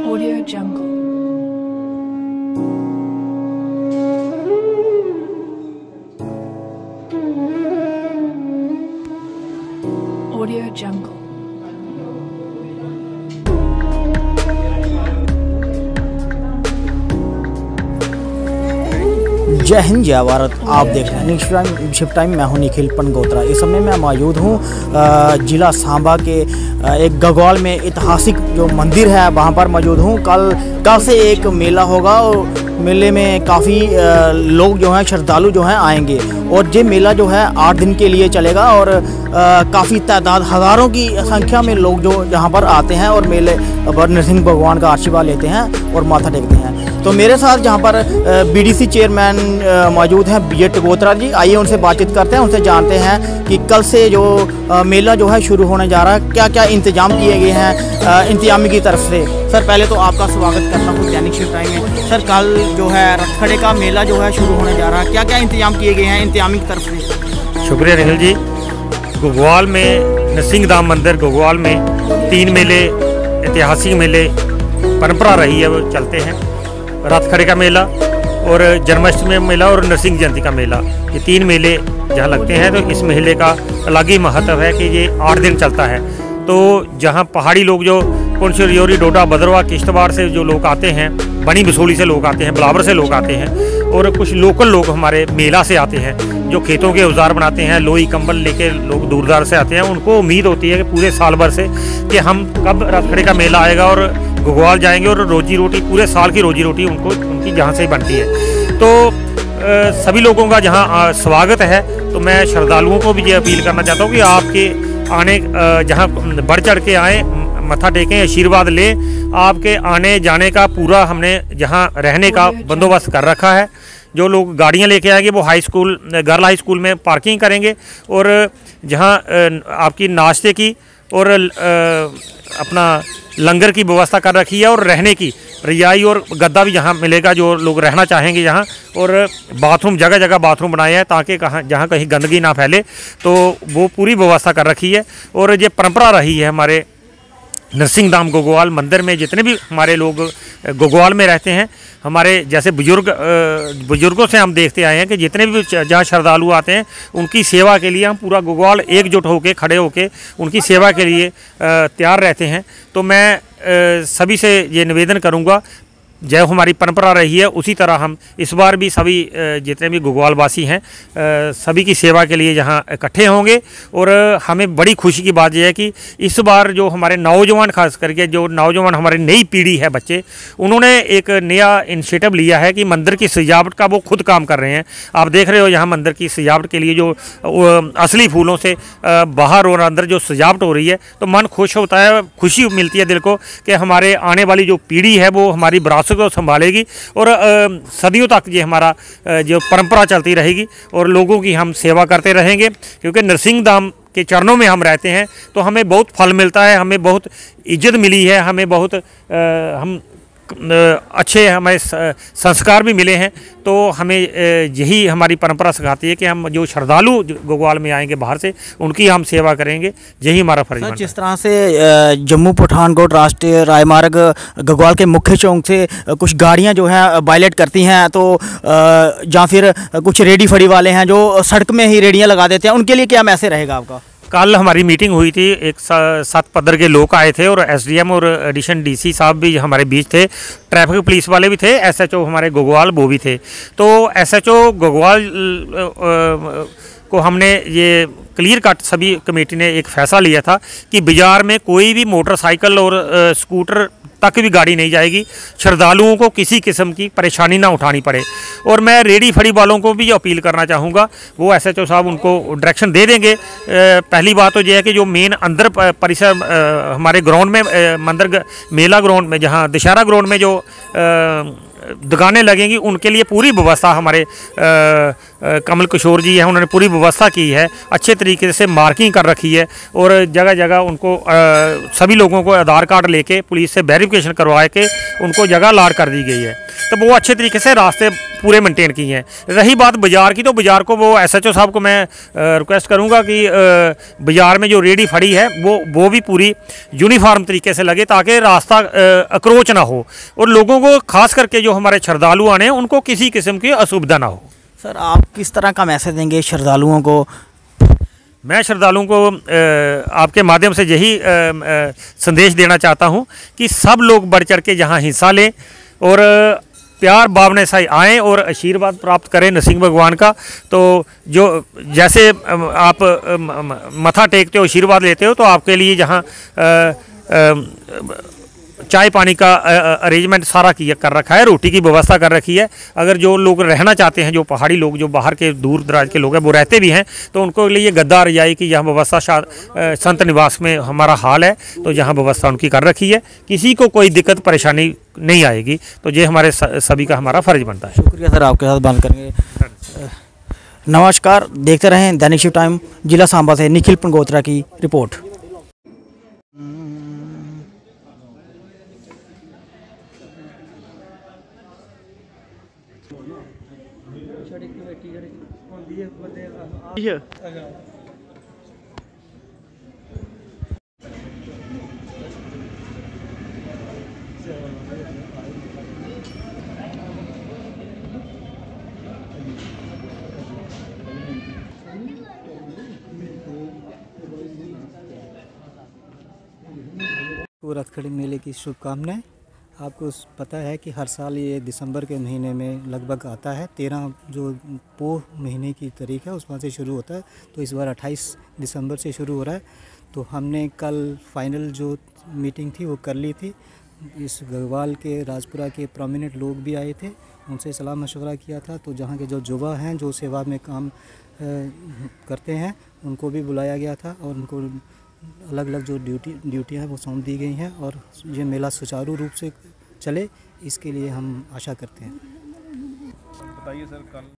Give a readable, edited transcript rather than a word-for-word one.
Audio Jungle. Audio Jungle. जय हिंद जय भारत। आप देख रहे हैं शिफ्ट टाइम। मैं हूं निखिल पंगोत्रा। इस समय मैं मौजूद हूं जिला सांबा के एक गगवाल में ऐतिहासिक जो मंदिर है वहां पर मौजूद हूं। कल से एक मेला होगा और मेले में काफ़ी लोग जो हैं श्रद्धालु जो हैं आएंगे और ये मेला जो है 8 दिन के लिए चलेगा और काफ़ी तादाद हज़ारों की संख्या में लोग जो यहाँ पर आते हैं और मेले पर नरसिंह भगवान का आशीर्वाद लेते हैं और माथा टेकते हैं। तो मेरे साथ जहाँ पर बीडीसी चेयरमैन मौजूद हैं विजय टिकोत्रा जी। आइए उनसे बातचीत करते हैं, उनसे जानते हैं कि कल से जो मेला जो है शुरू होने जा रहा है, क्या क्या इंतजाम किए गए हैं इंतजामी की तरफ से। सर पहले तो आपका स्वागत करता हूँ दैनिक शिफ्ट टाइम में। सर कल जो है रथखड़े का मेला जो है शुरू होने जा रहा है, क्या क्या इंतजाम किए गए हैं इंतजामी की तरफ से। शुक्रिया निखिल जी। गगवाल में नरसिंह धाम मंदिर गगवाल में 3 मेले ऐतिहासिक मेले परंपरा रही है वो चलते हैं। रथखड़े का मेला और जन्माष्टमी मेला और नरसिंह जयंती का मेला, ये 3 मेले जहाँ लगते हैं। तो इस मेले का अलग ही महत्व है कि ये 8 दिन चलता है। तो जहाँ पहाड़ी लोग जो पुंछ रियोरी डोडा भद्रवाह किश्तवाड़ से जो लोग आते हैं, बनी बिसोली से लोग आते हैं, बिलावर से लोग आते हैं और कुछ लोकल लोग हमारे मेला से आते हैं जो खेतों के औजार बनाते हैं, लोई कंबल लेके लोग दूर दराज से आते हैं। उनको उम्मीद होती है कि पूरे साल भर से कि हम कब रथखड़े का मेला आएगा और गगवाल जाएंगे और रोजी रोटी पूरे साल की रोजी रोटी उनकी जहाँ से बनती है। तो सभी लोगों का जहाँ स्वागत है। तो मैं श्रद्धालुओं को भी ये अपील करना चाहता हूँ कि आपके आने जहाँ बढ़ चढ़ के आएँ, मत्था टेकें, आशीर्वाद लें। आपके आने जाने का पूरा हमने जहाँ रहने का बंदोबस्त कर रखा है। जो लोग गाड़ियाँ लेके आएंगे वो high school girl high school में पार्किंग करेंगे और जहाँ आपकी नाश्ते की और अपना लंगर की व्यवस्था कर रखी है और रहने की रजाई और गद्दा भी यहाँ मिलेगा जो लोग रहना चाहेंगे यहाँ। और बाथरूम जगह जगह बाथरूम बनाए हैं ताकि जहाँ कहीं गंदगी ना फैले, तो वो पूरी व्यवस्था कर रखी है। और ये परंपरा रही है हमारे नरसिंह धाम गगवाल मंदिर में। जितने भी हमारे लोग गगवाल में रहते हैं, हमारे जैसे बुजुर्गों से हम देखते आए हैं कि जितने भी जहाँ श्रद्धालु आते हैं उनकी सेवा के लिए हम पूरा गगवाल एकजुट होकर खड़े होकर उनकी सेवा के लिए तैयार रहते हैं। तो मैं सभी से ये निवेदन करूँगा, जय हमारी परंपरा रही है उसी तरह हम इस बार भी सभी जितने भी गगवाल वासी हैं सभी की सेवा के लिए यहाँ इकट्ठे होंगे। और हमें बड़ी खुशी की बात यह है कि इस बार जो हमारे नौजवान, खास करके जो नौजवान हमारी नई पीढ़ी है बच्चे, उन्होंने एक नया इनिशिएटिव लिया है कि मंदिर की सजावट का वो खुद काम कर रहे हैं। आप देख रहे हो यहाँ मंदिर की सजावट के लिए जो असली फूलों से बाहर और अंदर जो सजावट हो रही है, तो मन खुश होता है, खुशी मिलती है दिल को कि हमारे आने वाली जो पीढ़ी है वो हमारी विरासत को संभालेगी और सदियों तक ये हमारा जो परंपरा चलती रहेगी और लोगों की हम सेवा करते रहेंगे। क्योंकि नरसिंह धाम के चरणों में हम रहते हैं तो हमें बहुत फल मिलता है, हमें बहुत इज्जत मिली है, हमें बहुत हम अच्छे हमें संस्कार भी मिले हैं। तो हमें यही हमारी परंपरा सिखाती है कि हम जो श्रद्धालु गगवाल में आएंगे बाहर से, उनकी हम सेवा करेंगे, यही हमारा फर्ज है। जिस तरह से जम्मू पठानकोट राष्ट्रीय राजमार्ग गगवाल के मुख्य चौक से कुछ गाड़ियां जो हैं बाइलेट करती हैं, तो या फिर कुछ रेडी फड़ी वाले हैं जो सड़क में ही रेडियाँ लगा देते हैं, उनके लिए क्या मैसेज रहेगा आपका। कल हमारी मीटिंग हुई थी, एक 7 पदर के लोग आए थे और एसडीएम और एडिशन डीसी साहब भी हमारे बीच थे, ट्रैफिक पुलिस वाले भी थे, एसएचओ हमारे गगवाल वो भी थे। तो एसएचओ गगवाल को हमने ये क्लियर कट सभी कमेटी ने एक फैसला लिया था कि बाज़ार में कोई भी मोटरसाइकिल और स्कूटर तक भी गाड़ी नहीं जाएगी, श्रद्धालुओं को किसी किस्म की परेशानी ना उठानी पड़े। और मैं रेडी फड़ी वालों को भी अपील करना चाहूँगा, वो एसएचओ साहब उनको डायरेक्शन दे देंगे। पहली बात तो यह है कि जो मेन अंदर परिसर हमारे ग्राउंड में मंदिर मेला ग्राउंड में, जहाँ दशहरा ग्राउंड में जो दुकानें लगेंगी उनके लिए पूरी व्यवस्था हमारे कमल किशोर जी हैं, उन्होंने पूरी व्यवस्था की है, अच्छे तरीके से मार्किंग कर रखी है और जगह जगह उनको सभी लोगों को आधार कार्ड लेके पुलिस से वेरिफिकेशन करवा के उनको जगह अलाट कर दी गई है। तो वो अच्छे तरीके से रास्ते पूरे मेंटेन किए हैं। रही बात बाज़ार की, तो बाज़ार को वो SHO साहब को मैं रिक्वेस्ट करूंगा कि बाज़ार में जो रेडी फड़ी है वो भी पूरी यूनिफॉर्म तरीके से लगे ताकि रास्ता अक्रोच ना हो और लोगों को खास करके जो हमारे श्रद्धालु आने हैं उनको किसी किस्म की असुविधा ना हो। सर, आप किस तरह का मैसेज देंगे श्रद्धालुओं को? मैं श्रद्धालुओं को आपके माध्यम से यही संदेश देना चाहता हूं कि सब लोग बढ़ चढ़ के यहाँ हिस्सा लें और प्यार भावना से आएँ और आशीर्वाद प्राप्त करें नरसिंह भगवान का। तो जो जैसे आप मथा टेकते हो, आशीर्वाद लेते हो, तो आपके लिए जहाँ चाय पानी का अरेंजमेंट सारा किया कर रखा है, रोटी की व्यवस्था कर रखी है। अगर जो लोग रहना चाहते हैं, जो पहाड़ी लोग जो बाहर के दूर दराज के लोग हैं वो रहते भी हैं, तो उनको लिए गद्दा रजाई की यहाँ व्यवस्था संत निवास में हमारा हाल है, तो यहाँ व्यवस्था उनकी कर रखी है। किसी को कोई दिक्कत परेशानी नहीं आएगी, तो ये हमारे सभी का हमारा फर्ज बनता है। शुक्रिया सर, आपके साथ बात करेंगे। नमस्कार, देखते रहें दैनिक शिव टाइम। जिला सांबा से निखिल पंगोत्रा की रिपोर्ट। रथखड़ी मेले की शुभकामनाएं। आपको पता है कि हर साल ये दिसंबर के महीने में लगभग आता है। 13 जो पोह महीने की तारीख है उसमें से शुरू होता है, तो इस बार 28 दिसंबर से शुरू हो रहा है। तो हमने कल फाइनल जो मीटिंग थी वो कर ली थी। इस गढ़वाल के राजपुरा के प्रोमिनेंट लोग भी आए थे, उनसे सलाह मशवरा किया था। तो जहाँ के जो युवा हैं जो सेवा में काम करते हैं उनको भी बुलाया गया था और उनको अलग अलग जो ड्यूटियाँ हैं वो सौंप दी गई हैं और ये मेला सुचारू रूप से चले, इसके लिए हम आशा करते हैं। बताइए सर, कल